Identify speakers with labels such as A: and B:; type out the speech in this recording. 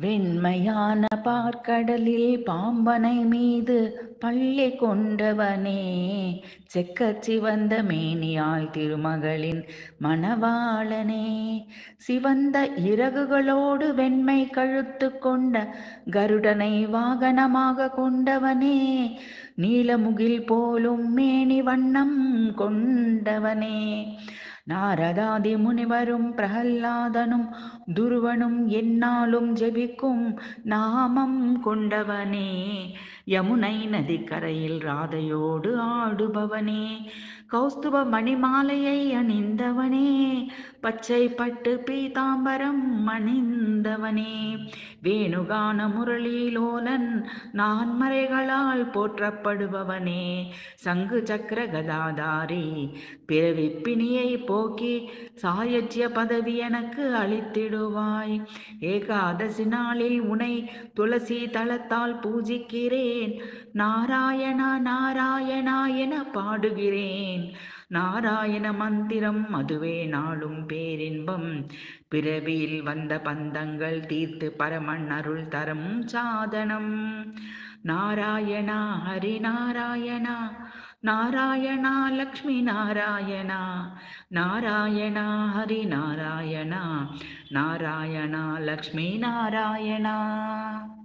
A: வெண்மையான பார்க்கடலில் பாம்பனை மீது பள்ளி கொண்டவனே, செக்கச் சிவந்த மேனியாள் திருமகளின் மணவாளனே, சிவந்த இறகுகளோடு வெண்மை கழுத்து கொண்ட கருடனை வாகனமாக கொண்டவனே, நீலமுகில் போலும் மேனி வண்ணம் கொண்டவனே, நாரதாதி முனிவரும் பிரகல்லாதனும் துருவனும் எந்நாளும் ஜெபிக்கும் நாமம் கொண்டவனே, யமுனை நதிக்கரையில் ராதையோடு ஆடுபவனே, கௌஸ்துப மணிமாலையை அணிந்தவனே, பச்சை பட்டு பீதாம்பரம் அணிந்தவனே, வேணுகான முரளிலோலன் நான்மறைகளால் போற்றப்படுபவனே, சங்கு சக்கர கதாதாரி பிறவிப்பிணியை போக்கி சாயஜ்ய பதவி எனக்கு அளித்திடுவாய். ஏகாதசி நாளில் உனை துளசி தளத்தால் பூஜிக்கிறேன், நாராயணா நாராயணா என பாடுகிறேன். நாராயண மந்திரம் அதுவே நாளும் பேரின்பம், பிறவியில் வந்த பந்தங்கள் தீர்த்து பரமன் அருள் தரும் சாதனம். நாராயணா ஹரி நாராயணா, நாராயணா லக்ஷ்மி நாராயணா, நாராயணா ஹரி நாராயணா, நாராயணா லக்ஷ்மி நாராயணா.